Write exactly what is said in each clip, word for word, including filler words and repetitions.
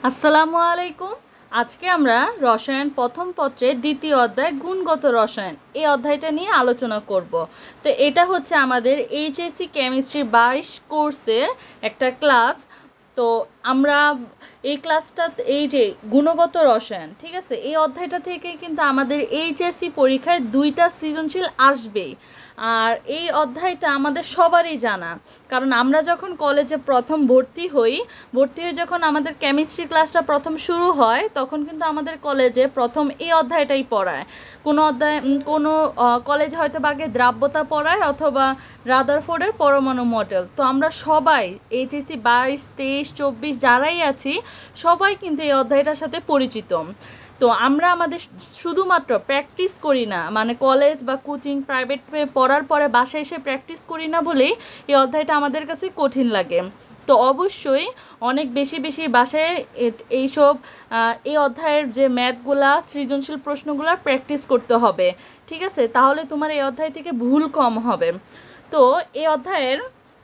আসসালামু আলাইকুম। আজকে আমরা রসায়ন প্রথম পত্রের দ্বিতীয় অধ্যায় গুণগত রসায়ন এই অধ্যায়টা নিয়ে আলোচনা করব। তো এটা হচ্ছে আমাদের এইচএসসি কেমিস্ট্রি বাইশ কোর্সের একটা ক্লাস। তো আমরা এই ক্লাসটা এই যে গুণগত রসায়ন, ঠিক আছে, এই অধ্যায়টা থেকে কিন্তু আমাদের এইচএসসি পরীক্ষায় দুইটা সৃজনশীল আসবেই। আর এই অধ্যায়টা আমাদের সবারই জানা, কারণ আমরা যখন কলেজে প্রথম ভর্তি হই ভর্তি হয়ে যখন আমাদের কেমিস্ট্রি ক্লাসটা প্রথম শুরু হয় তখন কিন্তু আমাদের কলেজে প্রথম এই অধ্যায়টাই পড়ায়। কোনো অধ্যায় কোনো কলেজে হয়তো বা আগে দ্রাব্যতা পড়ায় অথবা রাদারফোর্ডের পরমাণু মডেল। তো আমরা সবাই এইচএসসি বাইশ তেইশ চব্বিশ যারাই আছি সবাই কিন্তু এই অধ্যায়টার সাথে পরিচিত। তো আমরা আমাদের শুধুমাত্র প্র্যাকটিস করি না, মানে কলেজ বা কোচিং প্রাইভেট পড়ার পরে বাসায় এসে প্র্যাকটিস করি না বলেই এই অধ্যায়টা আমাদের কাছে কঠিন লাগে। তো অবশ্যই অনেক বেশি বেশি বাসায় এইসব এই অধ্যায়ের যে ম্যাথগুলা সৃজনশীল প্রশ্নগুলো প্র্যাকটিস করতে হবে, ঠিক আছে, তাহলে তোমার এই অধ্যায় থেকে ভুল কম হবে। তো এই অধ্যায়ের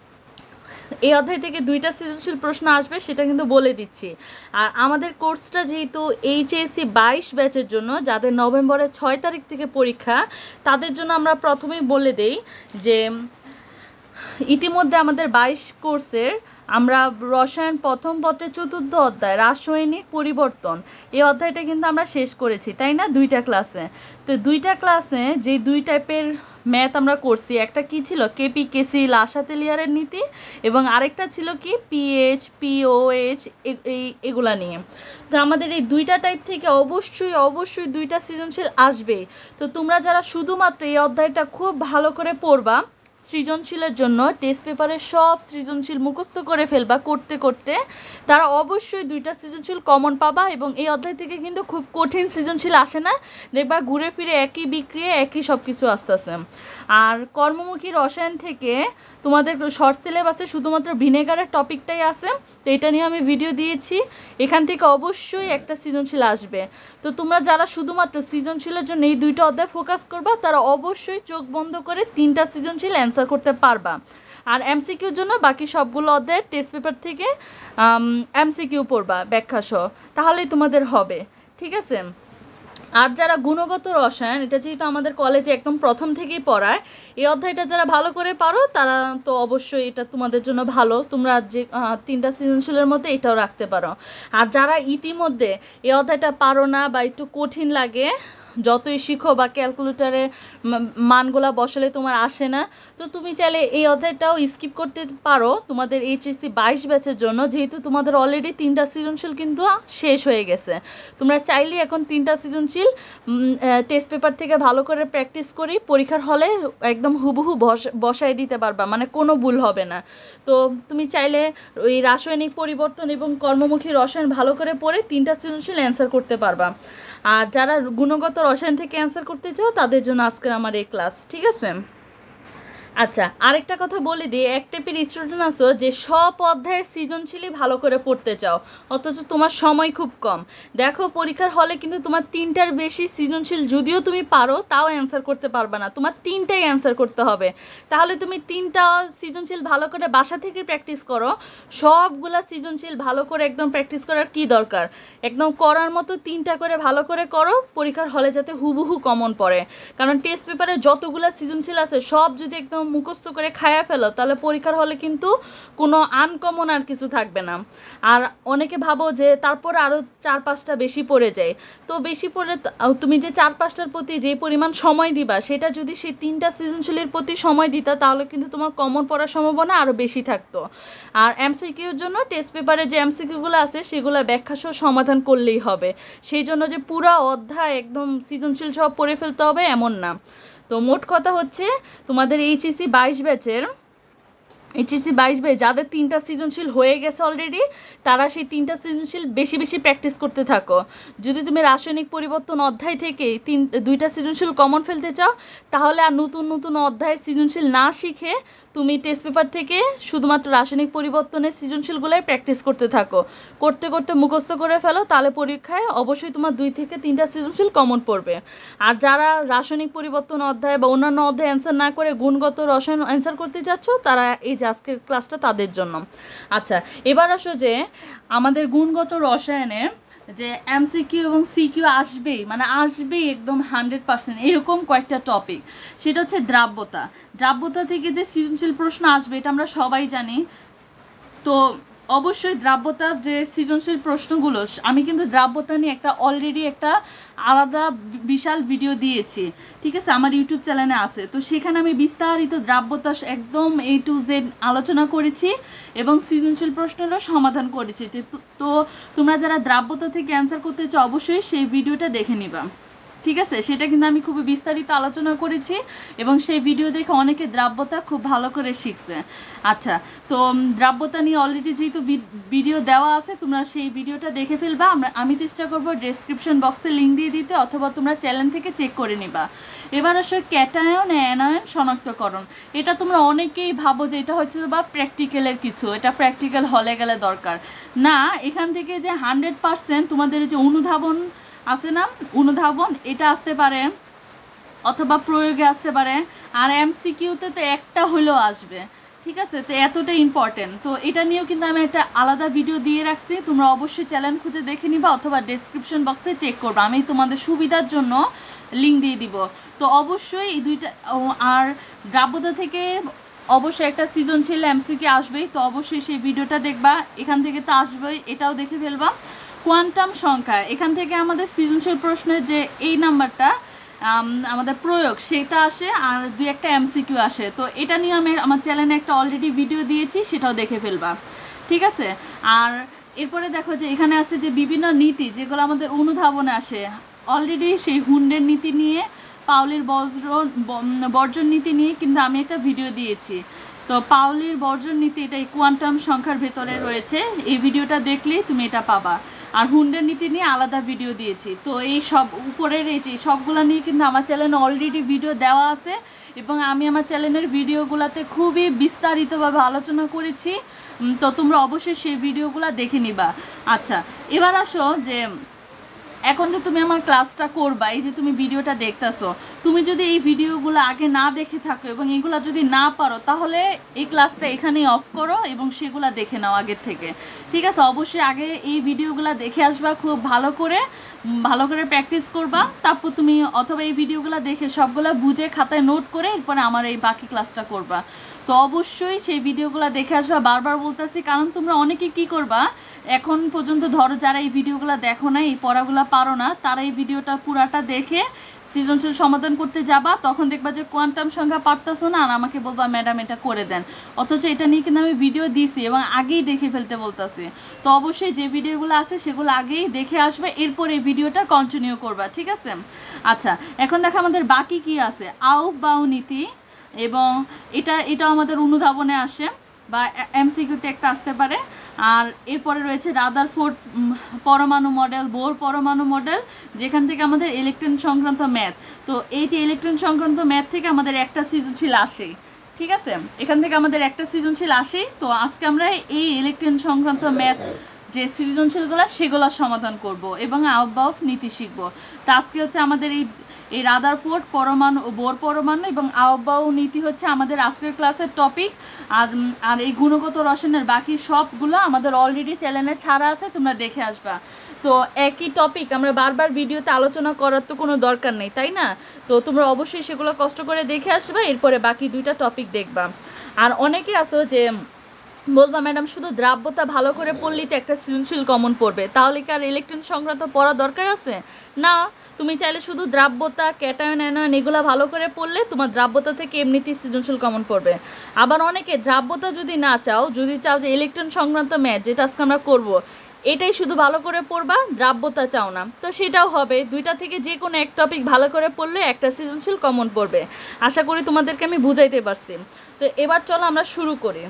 এই অধ্যায় থেকে দুইটা সৃজনশীল প্রশ্ন আসবে সেটা কিন্তু বলে দিচ্ছি। আর আমাদের কোর্সটা যেহেতু এইচএসসি বাইশ ব্যাচের জন্য, যাদের নভেম্বরের ছয় তারিখ থেকে পরীক্ষা, তাদের জন্য আমরা প্রথমেই বলে দেই যে ইতিমধ্যে আমাদের বাইশ কোর্সের আমরা রসায়ন প্রথম পত্রের চতুর্থ অধ্যায় রাসায়নিক পরিবর্তন এই অধ্যায়টা কিন্তু আমরা শেষ করেছি, তাই না, দুইটা ক্লাসে। তো দুইটা ক্লাসে যে দুই টাইপের ম্যাথ আমরা করছি, একটা কি ছিল কেপি কেসি লাসাতেলিয়ারের নীতি, এবং আরেকটা ছিল কি পিএইচ পিওএইচ এই এগুলা নিয়ে। তো আমাদের এই দুইটা টাইপ থেকে অবশ্যই অবশ্যই দুইটা সৃজনশীল আসবেই। তো তোমরা যারা শুধুমাত্র এই অধ্যায়টা খুব ভালো করে পড়বা, সৃজনশীলের জন্য টেস্ট পেপারে সব সৃজনশীল মুখস্থ করে ফেলবা করতে করতে, তারা অবশ্যই দুইটা সৃজনশীল কমন পাবা। এবং এই অধ্যায় থেকে কিন্তু খুব কঠিন সৃজনশীল আসে না, দেখবা ঘুরে ফিরে একই বিক্রিয়া একই সব কিছু আসতে আসে। আর কর্মমুখী রসায়ন থেকে তোমাদের শর্ট সিলেবাসে শুধুমাত্র ভিনেগারের টপিকটাই আছে, তো এটা নিয়ে আমি ভিডিও দিয়েছি, এখান থেকে অবশ্যই একটা সৃজনশীল আসবে। তো তোমরা যারা শুধুমাত্র সৃজনশীলের জন্য এই দুইটা অধ্যায় ফোকাস করবা তারা অবশ্যই চোখ বন্ধ করে তিনটা সৃজনশীল অ্যান্সার করতে পারবা। আর এমসিকিউর জন্য বাকি সবগুলো অধ্যায় টেস্ট পেপার থেকে এমসিকিউ পড়বা ব্যাখ্যা সহ, তাহলেই তোমাদের হবে, ঠিক আছে। আর যারা গুণগত রসায়ন, এটা যেহেতু আমাদের কলেজে একদম প্রথম থেকেই পড়ায়, এই অধ্যায়টা যারা ভালো করে পারো তারা তো অবশ্যই এটা তোমাদের জন্য ভালো, তোমরা যে তিনটা সৃজনশীলের মধ্যে এটাও রাখতে পারো। আর যারা ইতিমধ্যে এই অধ্যায়টা পারো না বা একটু কঠিন লাগে, যতই শিখো বা ক্যালকুলেটারের মানগুলা বসালে তোমার আসে না, তো তুমি চাইলে এই অধ্যায়টাও স্কিপ করতে পারো তোমাদের এইচএসসি বাইশ ব্যাচের জন্য, যেহেতু তোমাদের অলরেডি তিনটা সৃজনশীল কিন্তু শেষ হয়ে গেছে। তোমরা চাইলে এখন তিনটা সৃজনশীল টেস্ট পেপার থেকে ভালো করে প্র্যাকটিস করি পরীক্ষার হলে একদম হুবহু বসায় দিতে পারবা, মানে কোনো ভুল হবে না। তো তুমি চাইলে ওই রাসায়নিক পরিবর্তন এবং কর্মমুখী রসায়ন ভালো করে পড়ে তিনটা সৃজনশীল অ্যান্সার করতে পারবা। আর যারা গুণগত রসায়ন থেকে অ্যান্সার করতে চাও তাদের জন্য আজকের আমার এই ক্লাস, ঠিক আছে। আচ্ছা, আরেকটা কথা বলে দিই, এক টাইপের স্টুডেন্ট আছো যে সব অধ্যায়ের সৃজনশীলই ভালো করে পড়তে চাও, অথচ তোমার সময় খুব কম। দেখো পরীক্ষার হলে কিন্তু তোমার তিনটার বেশি সৃজনশীল যদিও তুমি পারো তাও অ্যান্সার করতে পারবে না, তোমার তিনটাই অ্যান্সার করতে হবে। তাহলে তুমি তিনটা সৃজনশীল ভালো করে বাসা থেকে প্র্যাকটিস করো, সবগুলা সৃজনশীল ভালো করে একদম প্র্যাকটিস করার কি দরকার, একদম করার মতো তিনটা করে ভালো করে করো, পরীক্ষার হলে যাতে হুবহু কমন পড়ে। কারণ টেস্ট পেপারে যতগুলা সৃজনশীল আছে সব যদি একদম মুখস্থ করে খায়া ফেলো তাহলে পরীক্ষার হলে কিন্তু কোনো আনকমন আর কিছু থাকবে না। আর অনেকে ভাবো যে তারপর আরও চার পাঁচটা বেশি পড়ে যায়, তো বেশি পড়ে তুমি যে চার পাঁচটার প্রতি যে পরিমাণ সময় দিবা সেটা যদি সেই তিনটা সৃজনশীলের প্রতি সময় দিতা তাহলে কিন্তু তোমার কমন পড়ার সম্ভাবনা আরও বেশি থাকতো। আর এমসিকিউর জন্য টেস্ট পেপারে যে এমসিকিউগুলো আছে সেগুলো ব্যাখ্যা সহ সমাধান করলেই হবে, সেই জন্য যে পুরো অধ্যায় একদম সৃজনশীল সব পড়ে ফেলতে হবে এমন না। তো মোট কথা হচ্ছে তোমাদের এইচএসসি বাইশ ব্যাচের এইচএসসি বাইশ ব্যাচ যাদের তিনটা সৃজনশীল হয়ে গেছে অলরেডি, তারা সেই তিনটা সৃজনশীল বেশি বেশি প্র্যাকটিস করতে থাকো। যদি তুমি রাসায়নিক পরিবর্তন অধ্যায় থেকে তিন দুইটা সৃজনশীল কমন ফেলতে চাও তাহলে আর নতুন নতুন অধ্যায়ের সৃজনশীল না শিখে তুমি টেস্ট পেপার থেকে শুধুমাত্র রাসায়নিক পরিবর্তনের সৃজনশীলগুলোই প্র্যাকটিস করতে থাকো, করতে করতে মুখস্থ করে ফেলো, তাহলে পরীক্ষায় অবশ্যই তোমার দুই থেকে তিনটা সৃজনশীল কমন পড়বে। আর যারা রাসায়নিক পরিবর্তন অধ্যায় বা অন্যান্য অধ্যায় অ্যান্সার না করে গুণগত রসায়ন অ্যান্সার করতে চাচ্ছ তারা এই যে আজকের ক্লাসটা তাদের জন্য। আচ্ছা, এবার আসো যে আমাদের গুণগত রসায়নে যে এমসিকিউ এবং সিকিউ আসবেই, মানে আসবেই একদম হান্ড্রেড পার্সেন্ট এরকম কয়েকটা টপিক। সেটা হচ্ছে দ্রাব্যতা। দ্রাব্যতা থেকে যে সৃজনশীল প্রশ্ন আসবে এটা আমরা সবাই জানি। তো অবশ্যই দ্রাব্যতার যে সৃজনশীল প্রশ্নগুলো, আমি কিন্তু দ্রাব্যতা নিয়ে একটা অলরেডি একটা আলাদা বিশাল ভিডিও দিয়েছি, ঠিক আছে, আমার ইউটিউব চ্যানেলে আছে। তো সেখানে আমি বিস্তারিত দ্রাব্যতা একদম এ টু জেড আলোচনা করেছি এবং সৃজনশীল প্রশ্নেরও সমাধান করেছি। তো তোমরা যারা দ্রাব্যতা থেকে অ্যান্সার করতে চাও অবশ্যই সেই ভিডিওটা দেখে নিবা, ঠিক আছে। সেটা কিন্তু আমি খুবই বিস্তারিত আলোচনা করেছি এবং সেই ভিডিও দেখে অনেকে দ্রাব্যতা খুব ভালো করে শিখছে। আচ্ছা, তো দ্রাব্যতা নিয়ে অলরেডি যেহেতু ভিডিও দেওয়া আছে, তোমরা সেই ভিডিওটা দেখে ফেলবা। আমরা আমি চেষ্টা করব ডেসক্রিপশন বক্সে লিঙ্ক দিয়ে দিতে, অথবা তোমরা চ্যানেল থেকে চেক করে নিবা। এবার আসলে ক্যাটায়ন অ্যানায়ন শনাক্তকরণ। এটা তোমরা অনেকেই ভাবো যে এটা হচ্ছে বা প্র্যাকটিক্যালের কিছু, এটা প্র্যাকটিক্যাল হলে গেলে দরকার না। এখান থেকে যে হান্ড্রেড পার্সেন্ট তোমাদের যে অনুধাবন আছে না, অনুধাবন এটা আসতে পারে অথবা প্রয়োগে আসতে পারে, আর এমসিকিউতে তো একটা হলেও আসবে, ঠিক আছে। তো এতটা ইম্পর্টেন্ট, তো এটা নিয়েও কিন্তু আমি একটা আলাদা ভিডিও দিয়ে রাখছি, তোমরা অবশ্যই চ্যানেল খুঁজে দেখে নিবা অথবা ডেসক্রিপশন বক্সে চেক করবা, আমি তোমাদের সুবিধার জন্য লিঙ্ক দিয়ে দিব। তো অবশ্যই এই দুইটা, আর দ্রাব্যতা থেকে অবশ্যই একটা সৃজনশীল এমসিকিউ আসবেই, তো অবশ্যই সেই ভিডিওটা দেখবা। এখান থেকে তো আসবেই, এটাও দেখে ফেলবা। কোয়ান্টাম সংখ্যা, এখান থেকে আমাদের সৃজনশীল প্রশ্নের যে এই নাম্বারটা আমাদের প্রয়োগ সেটা আসে, আর দুই একটা এমসিকিউ আসে। তো এটা নিয়ে আমি আমার চ্যানেলে একটা অলরেডি ভিডিও দিয়েছি, সেটাও দেখে ফেলবা, ঠিক আছে। আর এরপরে দেখো যে এখানে আছে যে বিভিন্ন নীতি যেগুলো আমাদের অনুধাবনে আসে, অলরেডি সেই হুন্ডের নীতি নিয়ে, পাউলির বজ্র বর্জন নীতি নিয়ে কিন্তু আমি একটা ভিডিও দিয়েছি। তো পাউলির বর্জন নীতি এটা কোয়ান্টাম সংখ্যার ভেতরে রয়েছে, এই ভিডিওটা দেখলেই তুমি এটা পাবা। আর হুন্ডের নীতি নিয়ে আলাদা ভিডিও দিয়েছি। তো এই সব উপরের এই যে সবগুলো নিয়ে কিন্তু আমার চ্যানেলে অলরেডি ভিডিও দেওয়া আছে এবং আমি আমার চ্যানেলের ভিডিওগুলোতে খুবই বিস্তারিতভাবে আলোচনা করেছি। তো তোমরা অবশ্যই সেই ভিডিওগুলো দেখে নিবা। আচ্ছা, এবার আসো যে এখন যে তুমি আমার ক্লাসটা করবা, এই যে তুমি ভিডিওটা দেখতেছো, তুমি যদি এই ভিডিওগুলো আগে না দেখে থাকো এবং এগুলো যদি না পারো, তাহলে এই ক্লাসটা এখানেই অফ করো এবং সেগুলো দেখে নাও আগের থেকে, ঠিক আছে। অবশ্যই আগে এই ভিডিওগুলো দেখে আসবা, খুব ভালো করে ভালো করে প্র্যাকটিস করবা, তারপর তুমি অথবা এই ভিডিওগুলো দেখে সবগুলো বুঝে খাতায় নোট করে এরপরে আমার এই বাকি ক্লাসটা করবা। তো অবশ্যই সেই ভিডিওগুলো দেখে আসবা, বারবার বলতেছি, কারণ তোমরা অনেকে কি করবা, এখন পর্যন্ত ধরো যারা এই ভিডিওগুলো দেখো না, এই পড়াগুলো পারো না, তারা এই ভিডিওটা পুরাটা দেখে সৃজনশীল সমাধান করতে যাবা, তখন দেখবা যে কোয়ান্টাম সংখ্যা পারতেছো না, আর আমাকে বলবা ম্যাডাম এটা করে দেন, অথচ এটা নিয়ে কিন্তু আমি ভিডিও দিয়েছি এবং আগেই দেখে ফেলতে বলতেছি। তো অবশ্যই যে ভিডিওগুলো আছে সেগুলো আগেই দেখে আসবে, এরপর এই ভিডিওটা কন্টিনিউ করবা, ঠিক আছে। আচ্ছা, এখন দেখো আমাদের বাকি কি আছে, আউ বাউ নীতি, এবং এটা এটাও আমাদের অনুধাবনে আসে বা এমসিকিউতে একটা আসতে পারে। আর এরপরে রয়েছে রাদারফোর্ড পরমাণু মডেল, বোর পরমাণু মডেল, যেখান থেকে আমাদের ইলেকট্রন সংক্রান্ত ম্যাথ। তো এই যে ইলেকট্রন সংক্রান্ত ম্যাথ থেকে আমাদের একটা সৃজনশীল আসে, ঠিক আছে, এখান থেকে আমাদের একটা সৃজনশীল আসে। তো আজকে আমরা এই ইলেকট্রন সংক্রান্ত ম্যাথ যে সৃজনশীলগুলো সেগুলো সমাধান করব এবং আউটবাউফ নীতি শিখব। তো আজকে হচ্ছে আমাদের এই এই রাদারফোর্ড পরমাণু, বোর পরমাণু এবং আউটবাউ নীতি হচ্ছে আমাদের আজকের ক্লাসের টপিক। আর আর এই গুণগত রসায়নের বাকি সবগুলো আমাদের অলরেডি চ্যানেলে ছাড়া আছে, তোমরা দেখে আসবা। তো একই টপিক আমরা বারবার ভিডিওতে আলোচনা করার তো কোনো দরকার নেই, তাই না? তো তোমরা অবশ্যই সেগুলো কষ্ট করে দেখে আসবা, এরপরে বাকি দুইটা টপিক দেখবা। আর অনেকে আছো যে বলবা ম্যাডাম শুধু দ্রাব্যতা ভালো করে পড়লেই তো একটা সৃজনশীল কমন পড়বে, তাহলে কি আর ইলেকট্রন সংক্রান্ত পড়া দরকার আছে? না, তুমি চাইলে শুধু দ্রাব্যতা, ক্যাটায়ন অ্যানায়ন এগুলো ভালো করে পড়লে তোমার দ্রাব্যতা থেকে এমনিতেই সৃজনশীল কমন পড়বে। আবার অনেকে দ্রাব্যতা যদি না চাও, যদি চাও যে ইলেকট্রন সংক্রান্ত ম্যাথ যেটা আজকে আমরা করবো এটাই শুধু ভালো করে পড়বা, দ্রাব্যতা চাও না, তো সেটাও হবে। দুইটা থেকে যে কোনো এক টপিক ভালো করে পড়লে একটা সৃজনশীল কমন পড়বে। আশা করি তোমাদেরকে আমি বুঝাইতে পারছি। তো এবার চলো আমরা শুরু করি।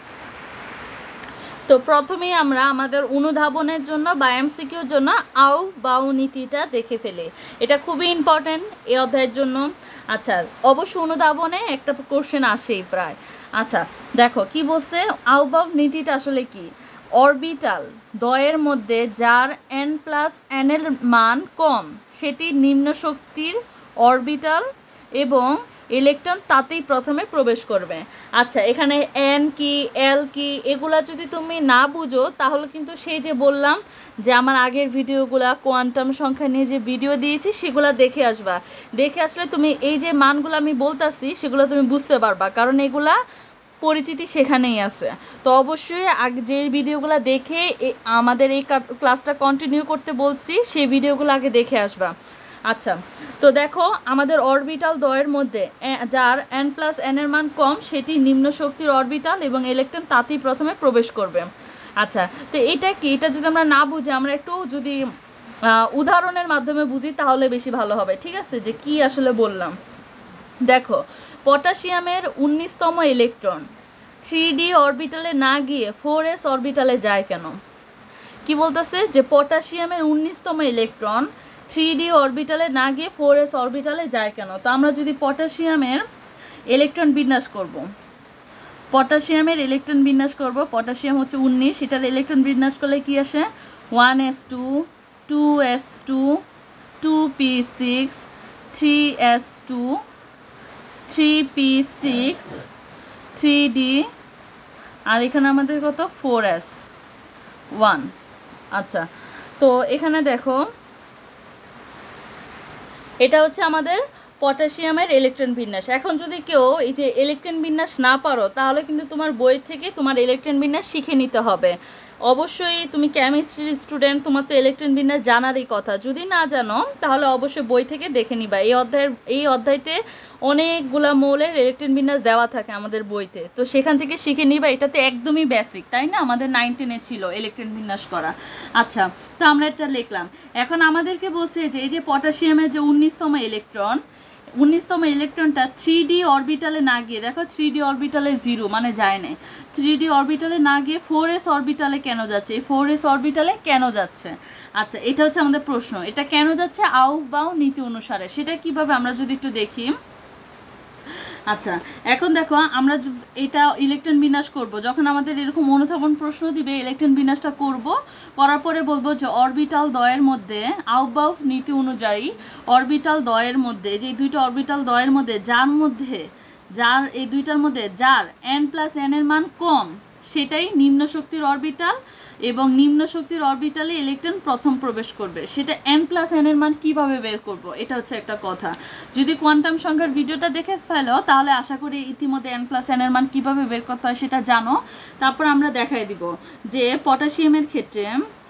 তো প্রথমেই আমরা আমাদের অনুধাবনের জন্য বা এমসিকিউর জন্য আউ বাউ নীতিটা দেখে ফেলি, এটা খুবই ইম্পর্টেন্ট এই অধ্যায়ের জন্য। আচ্ছা, অবশ্য অনুধাবনে একটা কোশ্চেন আসেই প্রায়। আচ্ছা দেখো কি বলছে, আউ বাউ নীতিটা আসলে কি, অরবিটাল দ্বয়ের মধ্যে যার এন প্লাস এন এর মান কম সেটি নিম্ন শক্তির অরবিটাল এবং ইলেকট্রন তাতেই প্রথমে প্রবেশ করবে। আচ্ছা, এখানে এন কি এল কি এগুলা যদি তুমি না বুঝো তাহলে কিন্তু সেই যে বললাম যে আমার আগের ভিডিওগুলা কোয়ান্টাম সংখ্যা নিয়ে যে ভিডিও দিয়েছি সেগুলা দেখে আসবা। দেখে আসলে তুমি এই যে মানগুলো আমি বলতাছি সেগুলো তুমি বুঝতে পারবা, কারণ এগুলা পরিচিতি সেখানেই আছে। তো অবশ্যই আগে যে ভিডিওগুলো দেখে আমাদের এই ক্লাসটা কন্টিনিউ করতে বলছি সেই ভিডিওগুলো আগে দেখে আসবা। আচ্ছা, তো দেখো আমাদের অরবিটাল দ্বয়ের মধ্যে যার এন প্লাস এন এর মান কম সেটি নিম্ন শক্তির অরবিটাল এবং ইলেকট্রন তাতেই প্রথমে প্রবেশ করবে। আচ্ছা, তো এটা কি, এটা যদি আমরা না বুঝি, আমরা একটু যদি উদাহরণের মাধ্যমে বুঝি তাহলে বেশি ভালো হবে। ঠিক আছে, যে কি আসলে বললাম। দেখো, পটাশিয়ামের উনিশতম ইলেকট্রন থ্রি ডি অরবিটালে না গিয়ে ফোর এস অরবিটালে যায় কেন? কি বলতেছে যে পটাশিয়ামের উনিশতম ইলেকট্রন থ্রি ডি অরবিটালে না গিয়ে ফোর এস অরবিটালে যায় কেন? তো আমরা যদি পটাশিয়ামের ইলেকট্রন বিন্যাস করব, পটাশিয়ামের ইলেকট্রন বিন্যাস করব, পটাশিয়াম হচ্ছে উনিশ, এটার ইলেকট্রন বিন্যাস করলে কি আসে? One S two, two S two, two P six, three S two, three P six, three D, আর এখানে আমাদের কত? Four S one. আচ্ছা, তো এখানে দেখো এটা হচ্ছে আমাদের পটাশিয়ামের ইলেকট্রন বিন্যাস। এখন যদি কেউ এই যে ইলেকট্রন বিন্যাস না পারো তাহলে কিন্তু তোমার বই থেকে তোমার ইলেকট্রন বিন্যাস শিখে নিতে হবে। অবশ্যই তুমি কেমিস্ট্রির স্টুডেন্ট, তোমার তো ইলেকট্রন বিন্যাস জানারই কথা। যদি না জানো তাহলে অবশ্যই বই থেকে দেখে নিবা। এই অধ্যায়ের এই অধ্যায়তে অনেকগুলা মৌলের ইলেকট্রন বিন্যাস দেওয়া থাকে আমাদের বইতে, তো সেখান থেকে শিখে নিবা। এটাতে একদমই বেসিক, তাই না? আমাদের নাইন টেনে ছিল ইলেকট্রন বিন্যাস করা। আচ্ছা, তো আমরা এটা লিখলাম। এখন আমাদেরকে বলছে যে এই যে পটাশিয়ামের যে উনিশতম ইলেকট্রন, উনিশতম ইলেকট্রনটা থ্রি ডি অরবিটালে না গিয়ে, দেখো থ্রি ডি অরবিটালে জিরো মানে যায় না, থ্রি ডি অরবিটালে না গিয়ে ফোর এস অরবিটালে কেন যাচ্ছে? এই ফোর এস অরবিটালে কেন যাচ্ছে? আচ্ছা, এটা হচ্ছে আমাদের প্রশ্ন। এটা কেন যাচ্ছে? আউবাউ নীতি অনুসারে। সেটা কিভাবে আমরা যদি একটু দেখি। আচ্ছা, এখন দেখো আমরা এটা ইলেকট্রন বিন্যাস করব, যখন আমাদের এরকম অনুধাবন প্রশ্ন দিবে ইলেকট্রন বিন্যাসটা করব, করার পরে বলবো যে অরবিটাল দ্বয়ের মধ্যে আউবাউ নীতি অনুযায়ী অরবিটাল দ্বয়ের মধ্যে, যে দুইটা অরবিটাল দ্বয়ের মধ্যে যার মধ্যে যার এই দুইটার মধ্যে যার এন প্লাস এন এর মান কম সেটাই নিম্ন শক্তির অরবিটাল, এবং নিম্ন শক্তির অরবিটালে ইলেকট্রন প্রথম প্রবেশ করবে। সেটা এন প্লাস এন এর মান কীভাবে বের করব, এটা হচ্ছে একটা কথা। যদি কোয়ান্টাম সংখ্যার ভিডিওটা দেখে ফেলো তাহলে আশা করি ইতিমধ্যে এন প্লাস এন এর মান কীভাবে বের করতে হয় সেটা জানো। তারপর আমরা দেখাই দিব যে পটাশিয়ামের ক্ষেত্রে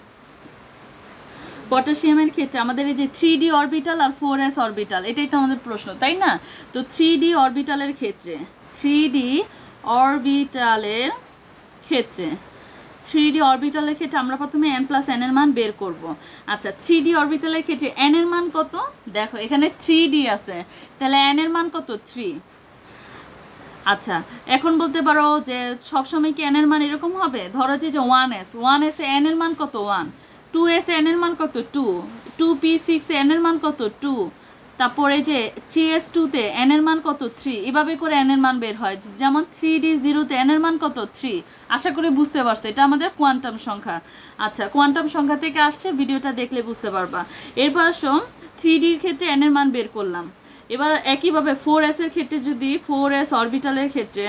পটাশিয়ামের ক্ষেত্রে আমাদের এই যে থ্রি ডি অরবিটাল আর ফোর এস অরবিটাল, এটাই তো আমাদের প্রশ্ন, তাই না? তো থ্রি ডি অরবিটালের ক্ষেত্রে থ্রি ডি অরবিটালের ক্ষেত্রে থ্রি ডি অরবিটালের ক্ষেত্রে আমরা প্রথমে এন প্লাস এন এর মান বের করব। আচ্ছা, থ্রি ডি অরবিটালের ক্ষেত্রে এন এর মান কত? দেখো এখানে থ্রি ডি আছে, তাহলে এন এর মান কত? থ্রি। আচ্ছা, এখন বলতে পারো যে সবসময় কি এন এর মান এরকম হবে? ধরো যে ওয়ান এস, ওয়ান এস এ এন এর মান কত? ওয়ান। টু এস এন এর মান কত? Two. Two P six N এর মান কত? টু। তারপরে যে থ্রি এস টুতে এন এর মান কত? থ্রি। এভাবে করে এন এর মান বের হয়। যেমন থ্রি ডি জিরোতে এন এর মান কত? থ্রি। আশা করি বুঝতে পারছো, এটা আমাদের কোয়ান্টাম সংখ্যা। আচ্ছা, কোয়ান্টাম সংখ্যা থেকে আসছে, ভিডিওটা দেখলে বুঝতে পারবা। এরপর আসো থ্রি ডির ক্ষেত্রে এন এর মান বের করলাম। এবার একইভাবে ফোর এস এর ক্ষেত্রে যদি ফোর এস অরবিটালের ক্ষেত্রে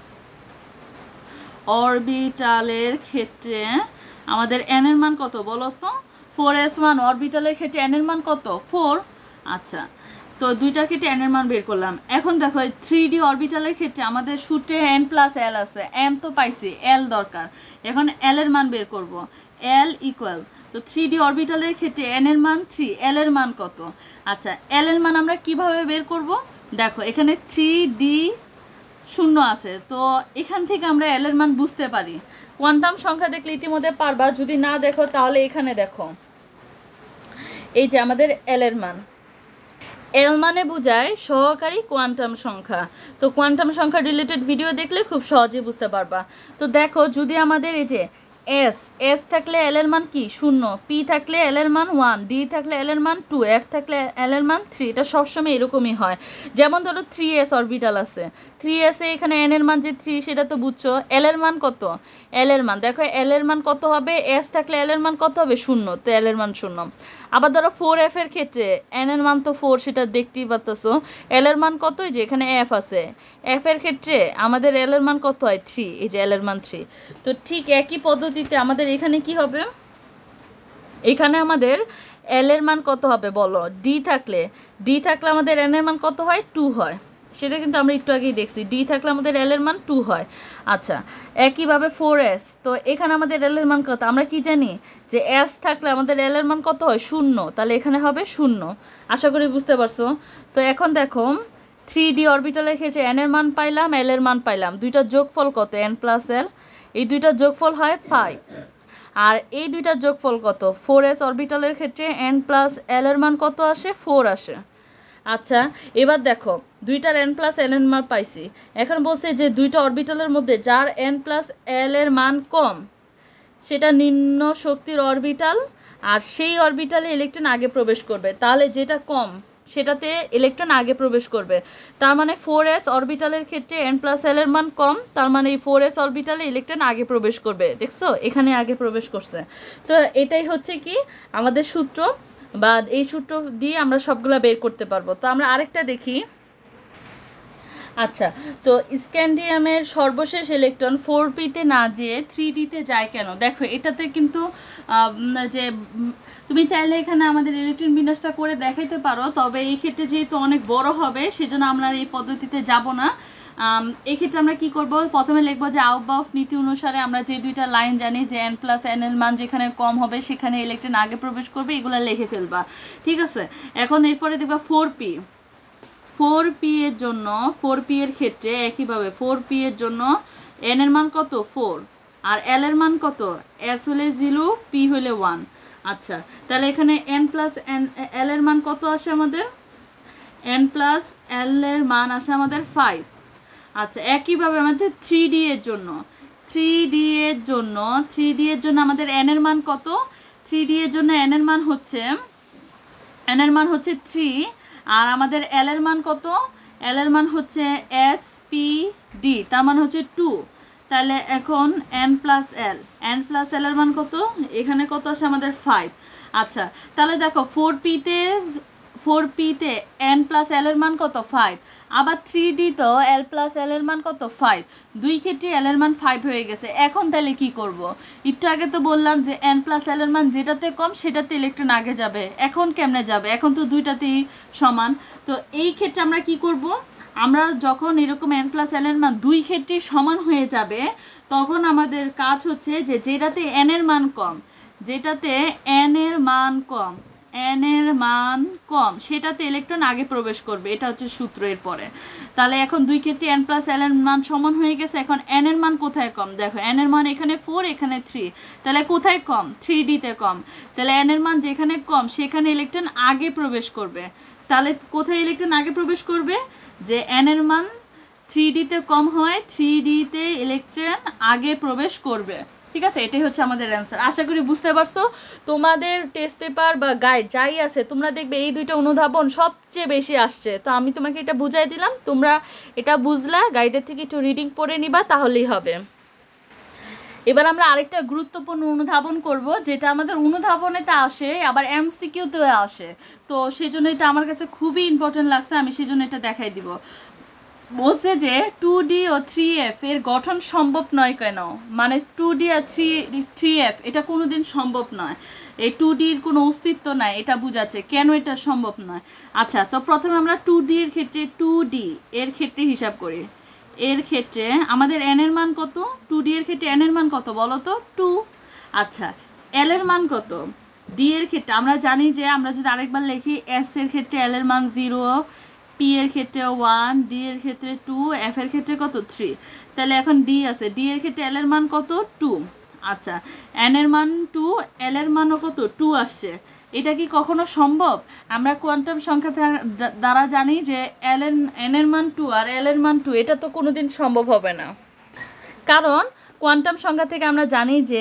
অরবিটালের ক্ষেত্রে আমাদের এন এর মান কত বলো তো? ফোর এস ওয়ান অরবিটালের ক্ষেত্রে এন এর মান কত? ফোর। আচ্ছা, তো দুইটার ক্ষেত্রে এন এর মান বের করলাম। এখন দেখো থ্রি ডি অরবিটালের ক্ষেত্রে আমাদের সূত্রে এন প্লাস এল আছে, এন তো পাইছি, এল দরকার। এখন এল এর মান বের করব, এল ইকুয়াল, তো থ্রি ডি অরবিটালের ক্ষেত্রে এন এর মান থ্রি, এল এর মান কত? আচ্ছা, এল এর মান আমরা কিভাবে বের করব? দেখো এখানে থ্রি ডি শূন্য আছে, তো এখান থেকে আমরা এল এর মান বুঝতে পারি। কোয়ান্টাম সংখ্যা দেখলে ইতিমধ্যে পারবা, যদি না দেখো তাহলে এখানে দেখো এই যে আমাদের এল এর মান, এল মানে বোঝায় সহকারী কোয়ান্টাম সংখ্যা। তো কোয়ান্টাম সংখ্যা রিলেটেড ভিডিও দেখলে খুব সহজে বুঝতে পারবা। তো দেখো যদি আমাদের এই যে এস এস থাকলে এল এর মান কি শূন্য, পি থাকলে এল এর মান ওয়ান, ডি থাকলে এল এর মান টু, এফ থাকলে এল এর মান থ্রি। এটা সবসময় এরকমই হয়। যেমন ধরো থ্রি এস অরবিটাল আছে, থ্রি এসে এখানে এন এর মান যে থ্রি সেটা তো বুঝছো। এল এর মান কত, এল এর মান দেখো এল এর মান কত হবে, এস থাকলে এল এর মান কত হবে শূন্য, তো এল এর মান শূন্য। আবার ধরো ফোর এফ এর ক্ষেত্রে এন এর মান তো ফোর, সেটা দেখতেই পাচ্ছো। এল এর মান কত, যে এখানে এফ আছে, এফ এর ক্ষেত্রে আমাদের এল এর মান কত হয় থ্রি, এই যে এল এর মান থ্রি। তো ঠিক একই পদ্ধতিতে আমাদের এখানে কি হবে, এখানে আমাদের এল এর মান কত হবে বলো, ডি থাকলে ডি থাকলে আমাদের এন এর মান কত হয় টু হয়, সেটা কিন্তু আমরা একটু আগেই দেখছি। ডি থাকলে আমাদের এল এর মান টু হয়। আচ্ছা একইভাবে ফোর এস, তো এখানে আমাদের এল এর মান কত, আমরা কি জানি যে এস থাকলে আমাদের এল এর মান কত হয় শূন্য, তাহলে এখানে হবে শূন্য। আশা করি বুঝতে পারছো। তো এখন দেখো থ্রি ডি অরবিটালের ক্ষেত্রে এন এর মান পাইলাম, এল এর মান পাইলাম, দুইটার যোগফল কত এন প্লাস এল, এই দুইটার যোগফল হয় ফাইভ। আর এই দুইটার যোগফল কত, ফোর এস অরবিটালের ক্ষেত্রে এন প্লাস এল এর মান কত আসে, ফোর আসে। আচ্ছা এবার দেখো দুইটার এন প্লাস এল এর মান পাইছি, এখন বলছে যে দুইটা অরবিটালের মধ্যে যার এন প্লাস এল এর মান কম সেটা নিম্ন শক্তির অরবিটাল, আর সেই অরবিটালে ইলেকট্রন আগে প্রবেশ করবে। তাহলে যেটা কম সেটাতে ইলেকট্রন আগে প্রবেশ করবে। তার মানে ফোর এস অরবিটালের ক্ষেত্রে এন প্লাস এল এর মান কম, তার মানে এই ফোর এস অরবিটালে ইলেকট্রন আগে প্রবেশ করবে। দেখছো এখানে আগে প্রবেশ করছে। তো এটাই হচ্ছে কি আমাদের সূত্র, বা এই সূত্র দিয়ে আমরা সবগুলা বের করতে পারবো। তো আমরা আরেকটা দেখি। আচ্ছা তো স্ক্যান্ডিয়ামের সর্বশেষ ইলেকট্রন ফোর পিতে না যেয়ে থ্রি ডিতে যায় কেন, দেখো এটাতে কিন্তু যে তুমি চাইলে এখানে আমাদের ইলেকট্রন বিন্যাসটা করে দেখাইতে পারো, তবে এই ক্ষেত্রে যেহেতু অনেক বড় হবে সেজন্য আমরা এই পদ্ধতিতে যাব না। এই ক্ষেত্রে আমরা কি করব, প্রথমে লিখবো যে আউটবাফ নীতি অনুসারে আমরা যে দুইটা লাইন জানি যে এন প্লাস এন এর মান যেখানে কম হবে সেখানে ইলেকট্রন আগে প্রবেশ করবে, এগুলো লিখে ফেলবা। ঠিক আছে, এখন এরপরে দেখবা ফোর পি, ফোর পি এর জন্য ফোর পি এর ক্ষেত্রে একইভাবে ফোর পি এর জন্য এন এর মান কত ফোর, আর এল এর মান কত, এস হলে জিরো পি হলে ওয়ান। আচ্ছা তাহলে এখানে এন প্লাস এন এল এর মান কত আসে আমাদের, এন প্লাস এল এর মান আসে আমাদের ফাইভ। আচ্ছা একইভাবে আমাদের থ্রি ডি এর জন্য থ্রি ডি এর জন্য থ্রি ডি এর জন্য আমাদের এন এর মান কত, থ্রি ডি এর জন্য এন এর মান হচ্ছে এন এর মান হচ্ছে থ্রি, আর আমাদের এল এর মান কত, এল এর মান হচ্ছে এস পি ডি, তার মান হচ্ছে টু। তাহলে এখন N plus L N plus L এর মান কত, এখানে কত আসে আমাদের ফাইভ। আচ্ছা তাহলে দেখো ফোর পিতে ফোর পিতে এন প্লাস এল এর মান কত ফাইভ, আবার থ্রি ডি তো এল প্লাস এল এর মান কত ফাইভ, দুই ক্ষেত্রে এল এর মান ফাইভ হয়ে গেছে। এখন তাহলে কি করব, একটু আগে তো বললাম যে এন প্লাস এল এর মান যেটাতে কম সেটাতে ইলেকট্রন আগে যাবে, এখন কেমনে যাবে, এখন তো দুইটাতেই সমান। তো এই ক্ষেত্রে আমরা কি করব, আমরা যখন এরকম এন প্লাস এল এর মান দুই ক্ষেত্রেই সমান হয়ে যাবে তখন আমাদের কাজ হচ্ছে যে যেটাতে এন এর মান কম যেটাতে এন এর মান কম এন এর মান কম সেটাতে ইলেকট্রন আগে প্রবেশ করবে, এটা হচ্ছে সূত্র। এর পরে তাহলে এখন দুই ক্ষেত্রে এন প্লাস এল এর মান সমান হয়ে গেছে, এখন এন এর মান কোথায় কম, দেখো এন এর মান এখানে ফোর এখানে থ্রি, তাহলে কোথায় কম, থ্রি ডিতে কম। তাহলে এন এর মান যেখানে কম সেখানে ইলেকট্রন আগে প্রবেশ করবে। তাহলে কোথায় ইলেকট্রন আগে প্রবেশ করবে, যে এন এর মান থ্রি ডিতে কম হয় থ্রি ডিতে ইলেকট্রন আগে প্রবেশ করবে। ঠিক আছে, এটাই হচ্ছে আমাদের অ্যান্সার। আশা করি বুঝতে পারছো। তোমাদের টেস্ট পেপার বা গাইড যাই আছে তোমরা দেখবে এই দুইটা অনুধাবন সবচেয়ে বেশি আসছে। তো আমি তোমাকে এটা বুঝাই দিলাম, তোমরা এটা বুঝলা, গাইডের থেকে একটু রিডিং পড়ে নিবা তাহলেই হবে। এবার আমরা আরেকটা গুরুত্বপূর্ণ অনুধাবন করব, যেটা আমাদের অনুধাবনেতে আসে আবার এমসিকিউতেও আসে। তো সেই জন্য এটা আমার কাছে খুবই ইম্পর্টেন্ট লাগছে, আমি সেই জন্য এটা দেখাই দিব। বলছে যে টু ডি ও থ্রি এফ এর গঠন সম্ভব নয় কেন, মানে টু ডি আর থ্রি থ্রি এফ এটা কোনোদিন সম্ভব নয়, এই টু ডির কোনো অস্তিত্ব নাই, এটা বুঝাচ্ছে কেন এটা সম্ভব নয়। আচ্ছা তো প্রথমে আমরা টু ডি এর ক্ষেত্রে টু ডি এর ক্ষেত্রে হিসাব করি। এর ক্ষেত্রে আমাদের এন এর মান কত, টু ডি এর ক্ষেত্রে এন এর মান কত বলো তো টু। আচ্ছা এল এর মান কত, ডি এর ক্ষেত্রে আমরা জানি যে আমরা যদি আরেকবার লিখি এস এর ক্ষেত্রে এল এর মান জিরো, পি এর ক্ষেত্রে ওয়ান, ডি এর ক্ষেত্রে টু, এফ এর ক্ষেত্রে কত থ্রি। তাহলে এখন ডি আছে, ডি এর ক্ষেত্রে এল এর মান কত টু। আচ্ছা এন এর মান টু, এল এর মানও কত টু আসছে। এটা কি কখনো সম্ভব? আমরা কোয়ান্টাম সংখ্যা দ্বারা জানি যে এল এর এন এর মান টু আর এল এর মান টু, এটা তো কোনোদিন সম্ভব হবে না, কারণ কোয়ান্টাম সংখ্যা থেকে আমরা জানি যে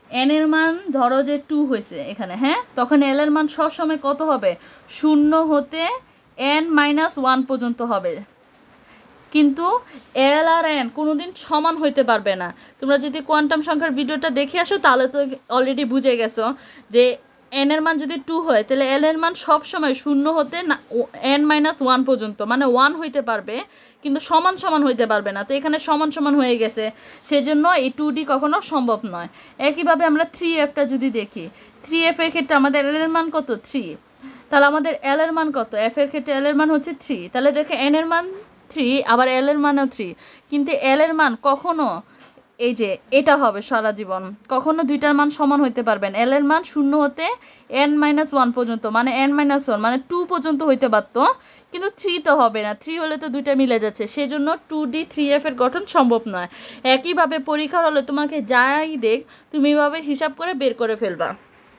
এন এর মান ধরো যে টু হয়েছে এখানে, হ্যাঁ, তখন এল এর মান সবসময় কত হবে, শূন্য হতে এন মাইনাস ওয়ান পর্যন্ত হবে। কিন্তু এল আর এন কোনোদিন সমান হইতে পারবে না। তোমরা যদি কোয়ান্টাম সংখ্যার ভিডিওটা দেখে আসো তাহলে তো অলরেডি বুঝে গেছো যে এন এর মান যদি টু হয় তাহলে এল এর মান সবসময় শূন্য হতে না এন মাইনাস ওয়ান পর্যন্ত, মানে ওয়ান হইতে পারবে কিন্তু সমান সমান হইতে পারবে না। তো এখানে সমান সমান হয়ে গেছে, সেজন্য এই টু ডি কখনো সম্ভব নয়। একইভাবে আমরা থ্রি এফটা যদি দেখি, থ্রি এফ এর ক্ষেত্রে আমাদের এল এর মান কত, থ্রি, তাহলে আমাদের এল এর মান কত, এফ এর ক্ষেত্রে এল এর মান হচ্ছে থ্রি, তাহলে দেখে এন এর মান থ্রি আবার এল এর মানও থ্রি, কিন্তু এল এর মান কখনো এই যে এটা হবে সারা জীবন, কখনো দুইটার মান সমান হইতে পারবেন। এল এর মান শূন্য হতে এন মাইনাস ওয়ান পর্যন্ত, মানে এন মাইনাস ওয়ান মানে টু পর্যন্ত হইতে পারতো, কিন্তু থ্রি তো হবে না, থ্রি হলে তো দুইটা মিলে যাচ্ছে, সেজন্য টু ডি থ্রি এফ এর গঠন সম্ভব নয়। একইভাবে পরীক্ষার হলে তোমাকে যাই দেখ তুমি এভাবে হিসাব করে বের করে ফেলবা।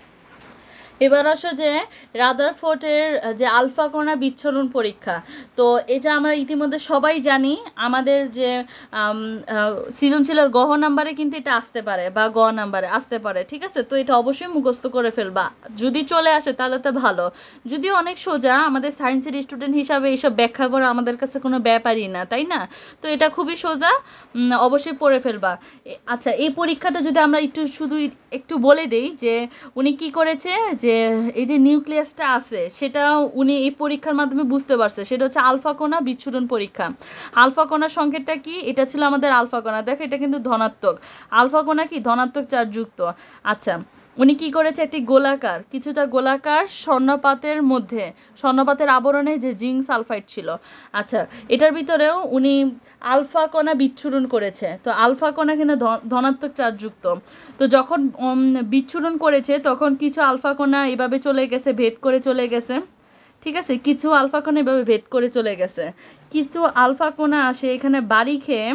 এবার আসো যে রাদারফোর্ডের যে আলফা কণা বিচ্ছুরণ পরীক্ষা, তো এটা আমরা ইতিমধ্যে সবাই জানি, আমাদের যে সৃজনশীলের গহ নাম্বারে কিন্তু এটা আসতে পারে বা গ নাম্বারে আসতে পারে, ঠিক আছে। তো এটা অবশ্যই মুখস্থ করে ফেলবা, যদি চলে আসে তাহলে তো ভালো, যদিও অনেক সোজা, আমাদের সায়েন্সের স্টুডেন্ট হিসাবে এইসব ব্যাখ্যা করা আমাদের কাছে কোনো ব্যাপারই না, তাই না। তো এটা খুবই সোজা, অবশ্যই পড়ে ফেলবা। আচ্ছা, এই পরীক্ষাটা যদি আমরা একটু শুধু একটু বলে দিই যে উনি কি করেছে, যে এই যে নিউক্লিয়াসটা আছে সেটা উনি এই পরীক্ষার মাধ্যমে বুঝতে পারছে, সেটা হচ্ছে আলফা কণা বিচ্ছুরণ পরীক্ষা। আলফা কণার সংকেতটা কি, এটা ছিল আমাদের আলফা কণা, দেখো এটা কিন্তু ধনাত্মক, আলফা কণা কি ধনাত্মক চার্জযুক্ত। আচ্ছা, উনি কি করেছে, একটি গোলাকার কিছুটা গোলাকার স্বর্ণপাতের মধ্যে, স্বর্ণপাতের আবরণে যে জিঙ্ক সালফাইড ছিল, আচ্ছা এটার ভিতরেও উনি আলফা কণা বিচ্ছুরণ করেছে। তো আলফা কণা কিন্তু ধনাত্মক চার্জযুক্ত, তো যখন বিচ্ছুরণ করেছে তখন কিছু আলফা কণা এভাবে চলে গেছে, ভেদ করে চলে গেছে, ঠিক আছে, কিছু আলফা কণা এভাবে ভেদ করে চলে গেছে, কিছু আলফা কণা আসে এখানে বাড়ি খেয়ে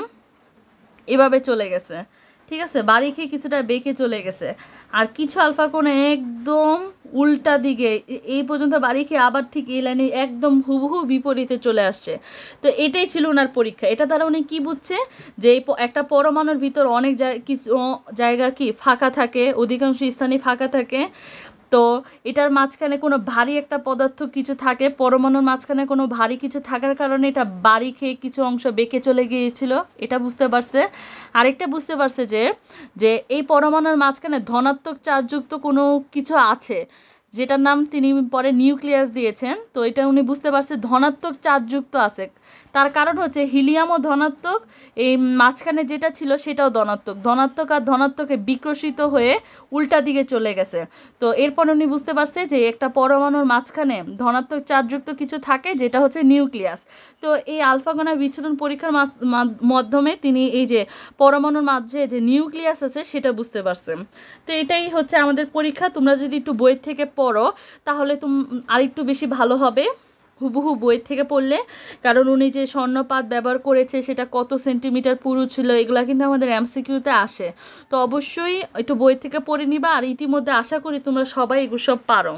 এভাবে চলে গেছে, ঠিক আছে, বাড়ি খেয়ে কিছুটা বেঁকে চলে গেছে, আর কিছু আলফা কোণা একদম উল্টা দিকে এই পর্যন্ত বাড়ি খেয়ে আবার ঠিক এই লাইনে একদম হুবহু বিপরীতে চলে আসছে। তো এটাই ছিল ওনার পরীক্ষা। এটা দ্বারা উনি কী বুঝছে যে একটা পরমাণুর ভিতর অনেক কিছু জায়গা কি ফাঁকা থাকে, অধিকাংশ স্থানই ফাঁকা থাকে, তো এটার মাঝখানে কোনো ভারী একটা পদার্থ কিছু থাকে, পরমাণুর মাঝখানে কোনো ভারী কিছু থাকার কারণে এটা বাড়ি খেয়ে কিছু অংশ বেঁকে চলে গিয়েছিল, এটা বুঝতে পারছে। আরেকটা বুঝতে পারছে যে যে এই পরমাণুর মাঝখানে ধনাত্মক চার্জযুক্ত কোনো কিছু আছে, যেটার নাম তিনি পরে নিউক্লিয়াস দিয়েছেন। তো এটা উনি বুঝতে পারছে ধনাত্মক চার্জযুক্ত আছে, তার কারণ হচ্ছে হিলিয়ামও ধনাত্মক, এই মাঝখানে যেটা ছিল সেটাও ধনাত্মক, ধনাত্মক আর ধনাত্মকে বিকশিত হয়ে উল্টা দিকে চলে গেছে। তো এরপর উনি বুঝতে পারছে যে একটা পরমাণুর মাঝখানে ধনাত্মক চার্জযুক্ত কিছু থাকে, যেটা হচ্ছে নিউক্লিয়াস। তো এই আলফা কণা বিচ্ছুরণ পরীক্ষার মাধ্যমে তিনি এই যে পরমাণুর মাঝে যে নিউক্লিয়াস আছে সেটা বুঝতে পারছেন। তো এটাই হচ্ছে আমাদের পরীক্ষা। তোমরা যদি একটু বই থেকে পড়ো তাহলে তুম আরেকটু বেশি ভালো হবে হুবহু বই থেকে পড়লে, কারণ উনি যে স্বর্ণপাত ব্যবহার করেছে সেটা কত সেন্টিমিটার পুরু ছিল এগুলো কিন্তু আমাদের এমসিকিউতে আসে। তো অবশ্যই একটু বই থেকে পড়ে নিবা, আর ইতিমধ্যে আশা করি তোমরা সবাই এগুলো সব পারো।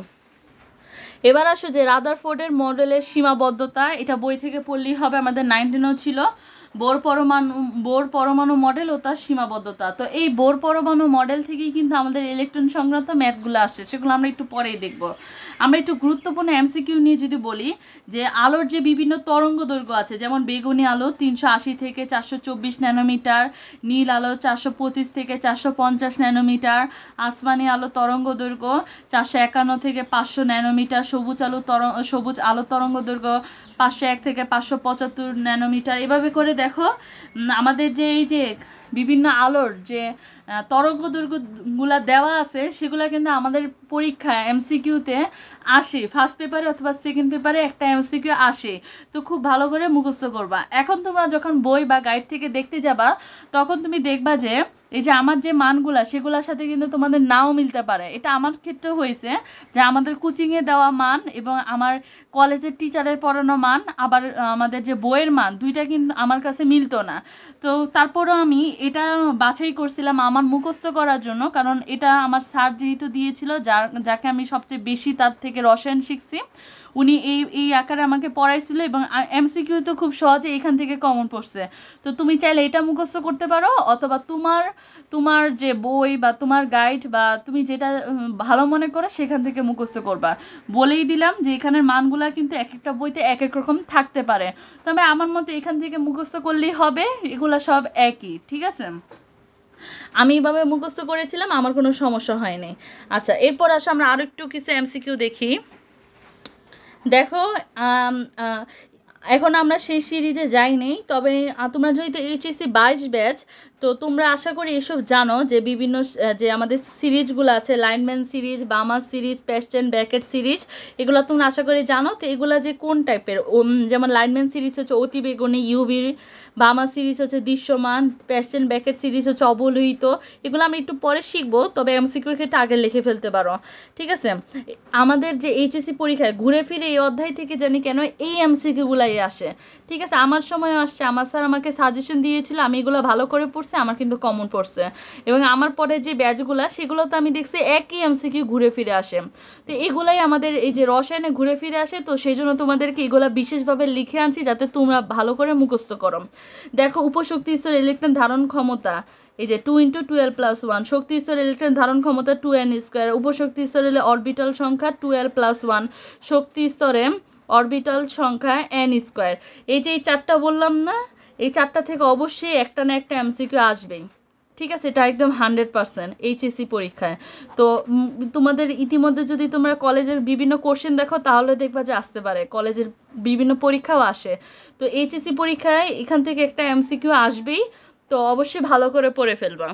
এবার আসো যে রাদারফোর্ডের মডেলের সীমাবদ্ধতা, এটা বই থেকে পড়লেই হবে, আমাদের নাইনটিনও ছিল বোর পরমাণু বোর পরমাণু মডেল ও তার সীমাবদ্ধতা। তো এই বোর পরমাণু মডেল থেকেই কিন্তু আমাদের ইলেকট্রন সংক্রান্ত ম্যাথগুলো আসছে, সেগুলো আমরা একটু পরেই দেখব। আমরা একটু গুরুত্বপূর্ণ এমসিকিউ নিয়ে যদি বলি, যে আলোর যে বিভিন্ন তরঙ্গ দৈর্ঘ্য আছে, যেমন বেগুনি আলো তিনশো আশি থেকে চারশো চব্বিশ ন্যানোমিটার, নীল আলো চারশো পঁচিশ থেকে চারশো পঞ্চাশ ন্যানোমিটার, আসমানি আলো তরঙ্গ দৈর্ঘ্য চারশো একান্ন থেকে পাঁচশো ন্যানোমিটার, সবুজ আলো তরঙ্গ সবুজ আলো তরঙ্গ দৈর্ঘ্য পাঁচশো এক থেকে পাঁচশো পঁচাত্তর ন্যানোমিটার। এভাবে করে দেখো আমাদের যে এই যে বিভিন্ন আলোর যে তরঙ্গ দৈর্ঘ্যগুলো দেওয়া আছে সেগুলো কিন্তু আমাদের পরীক্ষায় এমসিকিউতে আসে, ফার্স্ট পেপারে অথবা সেকেন্ড পেপারে একটা এমসিকিউ আসে। তো খুব ভালো করে মুখস্থ করবা। এখন তোমরা যখন বই বা গাইড থেকে দেখতে যাবা তখন তুমি দেখবা যে এই যে আমার যে মানগুলা সেগুলোর সাথে কিন্তু তোমাদের নাও মিলতে পারে। এটা আমার ক্ষেত্রে হয়েছে যে আমাদের কোচিংয়ে দেওয়া মান এবং আমার কলেজের টিচারের পড়ানো মান, আবার আমাদের যে বইয়ের মান, দুইটা কিন্তু আমার কাছে মিলতো না। তো তারপরও আমি এটা বাছাই করছিলাম আমার মুখস্থ করার জন্য, কারণ এটা আমার স্যার যেহেতু দিয়েছিল, যার যাকে আমি সবচেয়ে বেশি তার থেকে রসায়ন শিখছি, উনি এই এই আকারে আমাকে পড়াইছিল এবং এমসিকিউ তো খুব সহজে এখান থেকে কমন পড়ছে। তো তুমি চাইলে এটা মুখস্থ করতে পারো, অথবা তোমার তোমার যে বই বা তোমার গাইড বা তুমি যেটা ভালো মনে করো সেখান থেকে মুখস্থ করবা। বলেই দিলাম যে এখানের মানগুলা কিন্তু এক একটা বইতে এক এক রকম থাকতে পারে, তবে আমার মতে এখান থেকে মুখস্থ করলেই হবে, এগুলা সব একই, ঠিক আছে? আমি এইভাবে মুখস্থ করেছিলাম, আমার কোনো সমস্যা হয়নি। আচ্ছা, এরপর আসো আমরা আরও একটু কিছু এমসিকিউ দেখি। দেখো, এখন আমরা সেই সিরিজে যাইনি, তবে তোমরা যেহেতু এইচএসসি বাইশ ব্যাচ, তো তোমরা আশা করি এসব জানো যে বিভিন্ন যে আমাদের সিরিজগুলো আছে, Lyman series, Balmer series, Paschen Brackett series, এগুলো তোমরা আশা করি জানো। তো এগুলো যে কোন টাইপের, যেমন লাইনম্যান সিরিজ হচ্ছে অতিবেগুনি ইউভি, বামার সিরিজ হচ্ছে দৃশ্যমান, পেস্টেন ব্যাকেট সিরিজ হচ্ছে অবলোহিত। এগুলো আমি একটু পরে শিখবো, তবে এমসিকিউর ক্ষেত্রে আগে লিখে ফেলতে পারো, ঠিক আছে? আমাদের যে এইচএসসি পরীক্ষায় ঘুরে ফিরে এই অধ্যায় থেকে জানি কেন এই এমসিকিউগুলাই আসে, ঠিক আছে? আমার সময়ও আসছে, আমার স্যার আমাকে সাজেশন দিয়েছিল, আমি এগুলো ভালো করে পড়ছি, আমার কিন্তু কমন পড়ছে। এবং আমার পরে যে ব্যাচগুলো, সেগুলো তো আমি দেখছি একই এমসিকিউ ঘুরে ফিরে আসে। তো এগুলাই আমাদের এই যে রসায়নে ঘুরে ফিরে আসে, তো সেই জন্য তোমাদেরকে এগুলো বিশেষভাবে লিখে আনছি যাতে তোমরা ভালো করে মুখস্থ করো। দেখো, উপশক্তি স্তর ইলেকট্রন ধারণ ক্ষমতা, এই যে two into twelve plus one, শক্তি স্তর ইলেকট্রন ধারণ ক্ষমতা টু এন স্কোয়ার, উপশক্তি স্তর হলে অরবিটাল সংখ্যা টুয়েলভ প্লাস ওয়ান, শক্তি স্তরে অরবিটাল সংখ্যা এন স্কোয়ার। এই যে এই চারটা বললাম না, এই চারটা থেকে অবশ্যই একটা না একটা এমসিকিউ আসবেই, ঠিক আছে? এটা একদম হান্ড্রেড পার্সেন্ট এইচএসসি পরীক্ষায়। তো তোমাদের ইতিমধ্যে যদি তোমরা কলেজের বিভিন্ন কোশ্চেন দেখো, তাহলে দেখবা যে আসতে পারে, কলেজের বিভিন্ন পরীক্ষাও আসে। তো এইচএসসি পরীক্ষায় এখান থেকে একটা এমসিকিউ আসবেই, তো অবশ্যই ভালো করে পড়ে ফেলবা।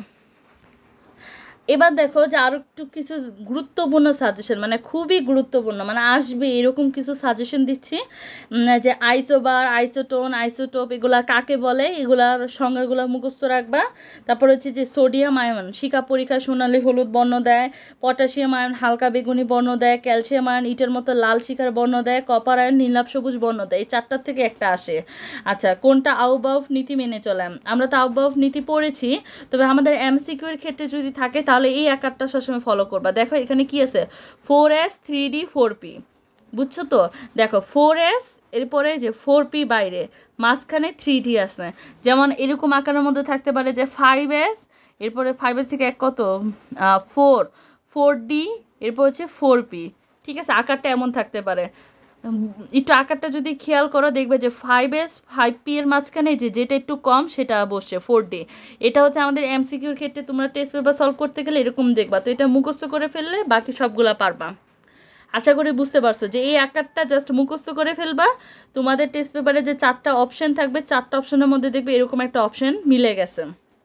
এবার দেখো যে আরও একটু কিছু গুরুত্বপূর্ণ সাজেশন, মানে খুবই গুরুত্বপূর্ণ, মানে আসবে এরকম কিছু সাজেশন দিচ্ছি, যে আইসোবার, আইসোটোন, আইসোটোপ এগুলা কাকে বলে, এগুলার সংজ্ঞাগুলো মুখস্থ রাখবা। তারপর হচ্ছে যে সোডিয়াম আয়ন শিখা পরীক্ষা সোনালি হলুদ বর্ণ দেয়, পটাশিয়াম আয়ন হালকা বেগুনি বর্ণ দেয়, ক্যালসিয়াম আয়ন ইটের মতো লাল শিখার বর্ণ দেয়, কপার আয়ন নীলাভ সবুজ বর্ণ দেয়। এই চারটার থেকে একটা আসে। আচ্ছা, কোনটা আউটবাউফ নীতি মেনে চলে? আমরা তো আউটবাউফ নীতি পড়েছি, তবে আমাদের এমসিকিউ এর ক্ষেত্রে যদি থাকে তাহলে এই আকারটা সবসময় ফলো করবা। দেখো এখানে কি আছে, four s three d four p, বুঝছো তো? দেখো ফোর এস, এরপরে যে ফোর পি বাইরে, মাঝখানে থ্রি ডি আছে। যেমন এরকম আকারের মধ্যে থাকতে পারে যে ফাইভ এস, এরপরে ফাইভের থেকে এক কত ফোর, ফোর ডি, এরপর হচ্ছে ফোর পি, ঠিক আছে? আকারটা এমন থাকতে পারে। একটু আকারটা যদি খেয়াল করো দেখবে যে ফাইভ এস ফাইভ পি এর মাঝখানে যে যেটা একটু কম সেটা বসছে ফোর ডি। এটা হচ্ছে আমাদের এমসিকিউর ক্ষেত্রে তোমরা টেস্ট পেপার সলভ করতে গেলে এরকম দেখবা। তো এটা মুখস্থ করে ফেললে বাকি সবগুলা পারবা। আশা করি বুঝতে পারছো যে এই আকারটা জাস্ট মুখস্থ করে ফেলবা, তোমাদের টেস্ট পেপারে যে চারটা অপশন থাকবে, চারটা অপশনের মধ্যে দেখবে এরকম একটা অপশন মিলে গেছে।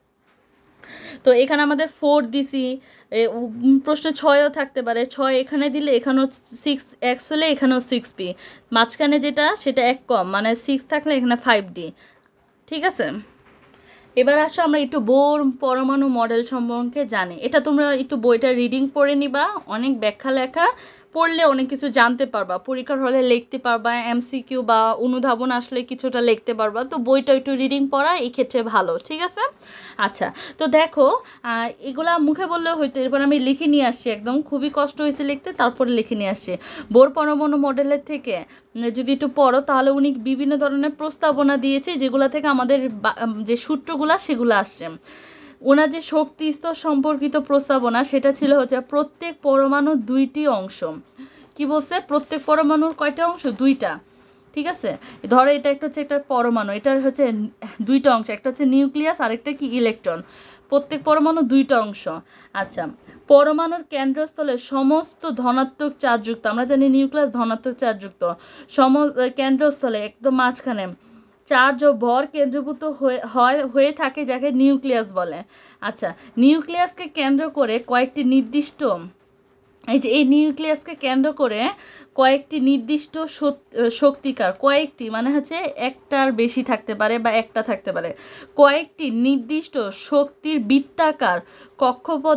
তো এখানে আমাদের ফোর দিছি, প্রশ্ন ছয়ও থাকতে পারে, ছয় এখানে দিলে এখানেও সিক্স এক্স হলে এখানেও সিক্স পি, মাঝখানে যেটা সেটা এক কম, মানে সিক্স থাকলে এখানে ফাইভ ডি, ঠিক আছে? এবার আসো আমরা একটু বোর পরমাণু মডেল সম্পর্কে জানি। এটা তোমরা একটু বইটা রিডিং পড়ে নিবা, অনেক ব্যাখ্যা লেখা, পড়লে অনেক কিছু জানতে পারবা, পরীক্ষার হলে লিখতে পারবা, এমসিকিউ বা অনুধাবন আসলে কিছুটা লিখতে পারবা। তো বইটা একটু রিডিং পড়া এই ক্ষেত্রে ভালো, ঠিক আছে? আচ্ছা, তো দেখো এগুলা মুখে বললেও হয়তো, এরপর আমি লিখে নিয়ে আসছি, একদম খুবই কষ্ট হয়েছে লিখতে, তারপরে লিখে নিয়ে আসছি। বোর পরমাণু মডেলের থেকে যদি একটু পড়ো তাহলে উনি বিভিন্ন ধরনের প্রস্তাবনা দিয়েছে, যেগুলো থেকে আমাদের যে সূত্রগুলা সেগুলো আসছে। ওনার যে শক্তি স্তর সম্পর্কিত প্রস্তাবনা সেটা ছিল হচ্ছে প্রত্যেক পরমাণুর দুইটি অংশ। কি বলছে? প্রত্যেক পরমাণুর কয়টা অংশ? দুইটা, ঠিক আছে? ধরো এটা একটা হচ্ছে একটা পরমাণু, এটার হচ্ছে দুইটা অংশ, একটা হচ্ছে নিউক্লিয়াস আর একটা কি ইলেকট্রন। প্রত্যেক পরমাণু দুইটা অংশ। আচ্ছা, পরমাণুর কেন্দ্রস্থলে সমস্ত ধনাত্মক চার্জযুক্ত, আমরা জানি নিউক্লিয়াস ধনাত্মক চার্জযুক্ত, সম কেন্দ্রস্থলে একদম মাঝখানে চার্জ ও ভর কেন্দ্রভূত হয়ে হয় হয়ে থাকে, যাকে নিউক্লিয়াস বলে। আচ্ছা, নিউক্লিয়াসকে কেন্দ্র করে কয়েকটি নির্দিষ্ট, এই যে এই নিউক্লিয়াসকে কেন্দ্র করে কয়েকটি নির্দিষ্ট শক্তিকার, কয়েকটি মানে হচ্ছে একটার বেশি থাকতে পারে বা একটা থাকতে পারে, কয়েকটি নির্দিষ্ট শক্তির বৃত্তাকার কক্ষপথে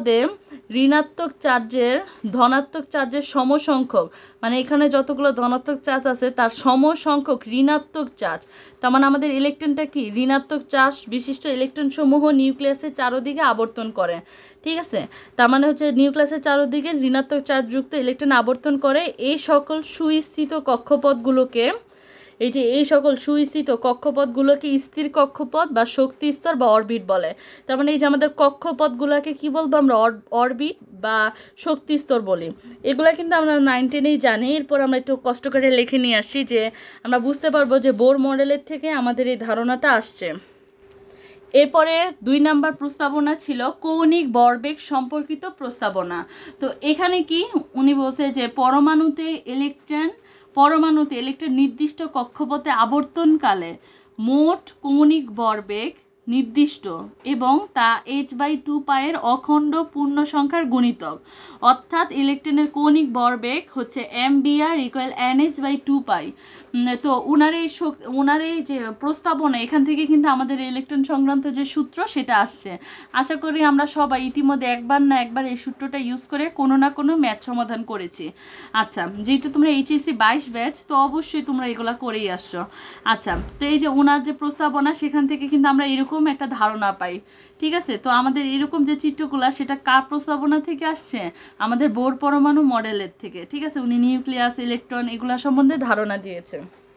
ঋণাত্মক চার্জের ধনাত্মক চার্জের সমসংখ্যক, মানে এখানে যতগুলো ধনাত্মক চার্জ আছে তার সমসংখ্যক ঋণাত্মক চার্জ। তার মানে আমাদের ইলেকট্রনটা কি ঋণাত্মক চার্জ বিশিষ্ট ইলেকট্রন সমূহ নিউক্লিয়াসের চারদিকে আবর্তন করে। ঠিক আছে, তার মানে হচ্ছে নিউক্লিয়াসের চারদিকে ঋণাত্মক চার্জযুক্ত ইলেকট্রন আবর্তন করে। এই সকল সুস্থিত কক্ষপথগুলোকে এই যে এই সকল সুস্থিত কক্ষপথগুলোকে স্থির কক্ষপথ বা শক্তি স্তর বা অরবিট বলে। তার মানে এই যে আমাদের কক্ষপথগুলোকে কি বলবো আমরা অরবিট বা শক্তি স্তর বলি। এগুলা কিন্তু আমরা নাইন টেনেই জানি। এরপর আমরা একটু কষ্ট করে লিখে নিয়ে আসি যে আমরা বুঝতে পারবো যে বোর মডেলের থেকে আমাদের এই ধারণাটা আসছে। এরপরে দুই নাম্বার প্রস্তাবনা ছিল কৌণিক ভরবেগ সম্পর্কিত প্রস্তাবনা। তো এখানে কি উনি বলছে যে পরমাণুতে ইলেকট্রন পরমাণুতে ইলেকট্রন নির্দিষ্ট কক্ষপথে আবর্তনকালে মোট কৌণিক ভরবেগ নির্দিষ্ট এবং তা এইচ বাই টু পায়ের অখণ্ড পূর্ণ সংখ্যার গুণিতক, অর্থাৎ ইলেকট্রনের কৌণিক ভরবেগ হচ্ছে m v r equal n h by two pi. তো উনার এই উনার এই যে প্রস্তাবনা এখান থেকে কিন্তু আমাদের ইলেকট্রন সংক্রান্ত যে সূত্র সেটা আসছে। আশা করি আমরা সবাই ইতিমধ্যে একবার না একবার এই সূত্রটা ইউজ করে কোনো না কোনো ম্যাথ সমাধান করেছি। আচ্ছা, যেহেতু তোমরা এইচএসসি বাইশ ব্যাচ তো অবশ্যই তোমরা এগুলো করেই আসছো। আচ্ছা, তো এই যে ওনার যে প্রস্তাবনা সেখান থেকে কিন্তু আমরা এরকম একটা ধারণা পাই। ঠিক আছে, তো আমাদের এরকম যে চিত্রগুলো সেটা কার প্রস্তাবনা থেকে আসছে? আমাদের বোর পরমাণু মডেলের থেকে। ঠিক আছে, উনি নিউক্লিয়াস ইলেকট্রন এগুলো সম্বন্ধে ধারণা দিয়েছে।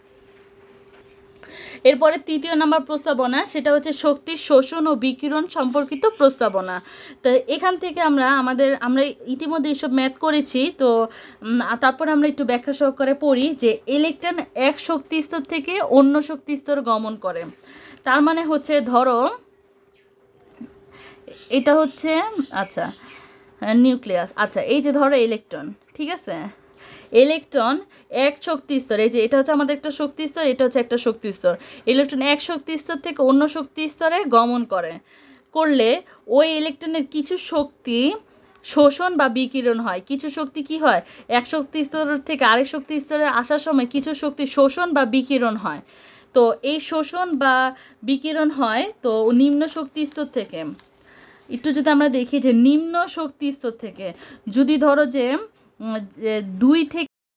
এরপরে তৃতীয় নাম্বার প্রস্তাবনা সেটা হচ্ছে শক্তির শোষণ ও বিকিরণ সম্পর্কিত প্রস্তাবনা। তো এখান থেকে আমরা আমাদের আমরা ইতিমধ্যে এইসব ম্যাথ করেছি। তো তারপর আমরা একটু ব্যাখ্যা সহকারে পড়ি যে ইলেকট্রন এক শক্তি স্তর থেকে অন্য শক্তি স্তর গমন করে। তার মানে হচ্ছে ধরো এটা হচ্ছে আচ্ছা নিউক্লিয়াস। আচ্ছা, এই যে ধরো ইলেকট্রন, ঠিক আছে, ইলেকট্রন এক শক্তি স্তর, এই যে এটা হচ্ছে আমাদের একটা শক্তি স্তর, এটা হচ্ছে একটা শক্তি স্তর। ইলেকট্রন এক শক্তি স্তর থেকে অন্য শক্তি স্তরে গমন করে করলে ওই ইলেকট্রনের কিছু শক্তি শোষণ বা বিকিরণ হয়। কিছু শক্তি কি হয়, এক শক্তি স্তর থেকে আরেক শক্তি স্তরে আসার সময় কিছু শক্তি শোষণ বা বিকিরণ হয়। তো এই শোষণ বা বিকিরণ হয় তো নিম্ন শক্তি স্তর থেকে। একটু যদি আমরা দেখি যে নিম্ন শক্তি স্তর থেকে যদি ধরো যে দুই থেকে